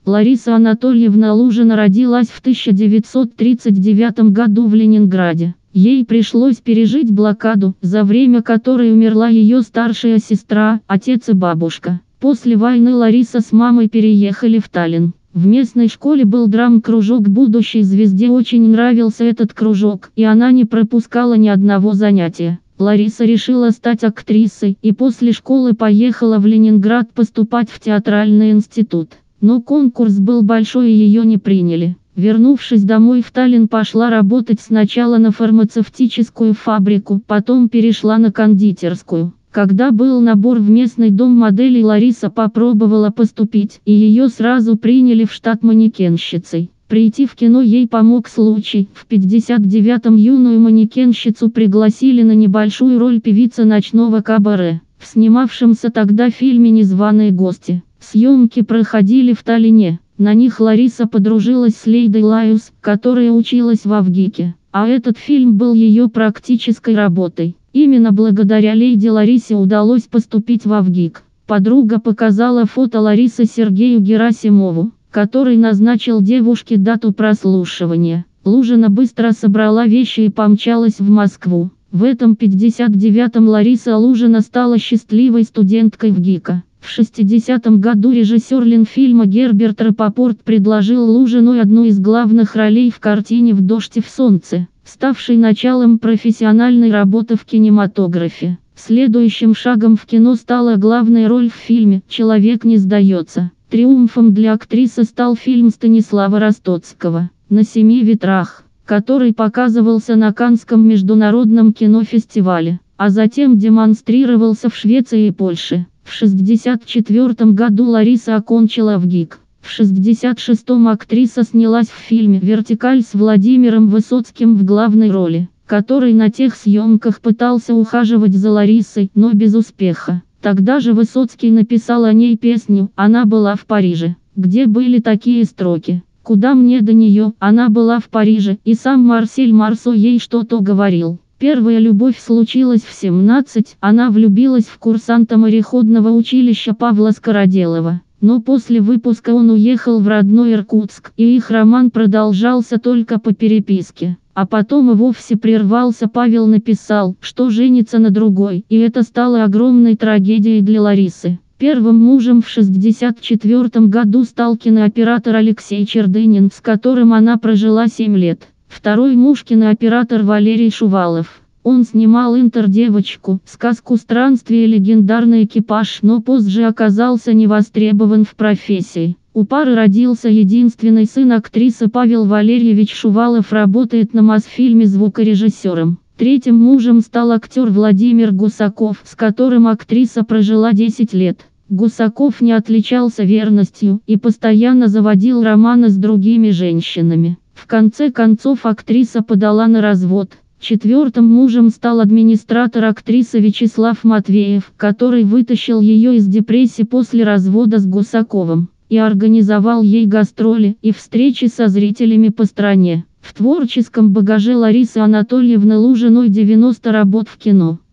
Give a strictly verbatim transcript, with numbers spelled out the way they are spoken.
Лариса Анатольевна Лужина родилась в тысяча девятьсот тридцать девятом году в Ленинграде. Ей пришлось пережить блокаду, за время которой умерла ее старшая сестра, отец и бабушка. После войны Лариса с мамой переехали в Таллин. В местной школе был драм-кружок будущей звезде, очень нравился этот кружок, и она не пропускала ни одного занятия. Лариса решила стать актрисой и после школы поехала в Ленинград поступать в театральный институт. Но конкурс был большой и ее не приняли. Вернувшись домой в Таллин, пошла работать сначала на фармацевтическую фабрику, потом перешла на кондитерскую. Когда был набор в местный дом моделей, Лариса попробовала поступить, и ее сразу приняли в штат манекенщицей. Прийти в кино ей помог случай. В пятьдесят девятом юную манекенщицу пригласили на небольшую роль певицы ночного кабаре в снимавшемся тогда фильме «Незваные гости». Съемки проходили в Таллине. На них Лариса подружилась с Лейдой Лайус, которая училась в АВГИКе, а этот фильм был ее практической работой. Именно благодаря Лейде Ларисе удалось поступить в АВГИК. Подруга показала фото Ларисы Сергею Герасимову, который назначил девушке дату прослушивания. Лужина быстро собрала вещи и помчалась в Москву. В этом пятьдесят девятом Лариса Лужина стала счастливой студенткой ВГИКа. В шестидесятом году режиссер Ленфильма Герберт Рапопорт предложил Лужиной одну из главных ролей в картине «В дождь и в солнце», ставшей началом профессиональной работы в кинематографе. Следующим шагом в кино стала главная роль в фильме «Человек не сдается». Триумфом для актрисы стал фильм Станислава Ростоцкого «На семи ветрах», который показывался на Каннском международном кинофестивале, а затем демонстрировался в Швеции и Польше. В шестьдесят четвёртом году Лариса окончила ВГИК. В шестьдесят шестом актриса снялась в фильме «Вертикаль» с Владимиром Высоцким в главной роли, который на тех съемках пытался ухаживать за Ларисой, но без успеха. Тогда же Высоцкий написал о ней песню «Она была в Париже», где были такие строки: «Куда мне до нее, она была в Париже», и сам Марсель Марсо ей что-то говорил. Первая любовь случилась в семнадцать, она влюбилась в курсанта мореходного училища Павла Скороделова. Но после выпуска он уехал в родной Иркутск, и их роман продолжался только по переписке. А потом и вовсе прервался. Павел написал, что женится на другой, и это стало огромной трагедией для Ларисы. Первым мужем в шестьдесят четвёртом году стал кинооператор Алексей Чердынин, с которым она прожила семь лет. Второй муж – кинооператор Валерий Шувалов. Он снимал «Интердевочку», сказку «Странствие», легендарный экипаж, но позже оказался невостребован в профессии. У пары родился единственный сын актрисы. Павел Валерьевич Шувалов работает на Мосфильме звукорежиссером. Третьим мужем стал актер Владимир Гусаков, с которым актриса прожила десять лет. Гусаков не отличался верностью и постоянно заводил романы с другими женщинами. В конце концов актриса подала на развод. Четвертым мужем стал администратор актрисы Вячеслав Матвеев, который вытащил ее из депрессии после развода с Гусаковым и организовал ей гастроли и встречи со зрителями по стране. В творческом багаже Ларисы Анатольевны Лужиной девяносто работ в кино.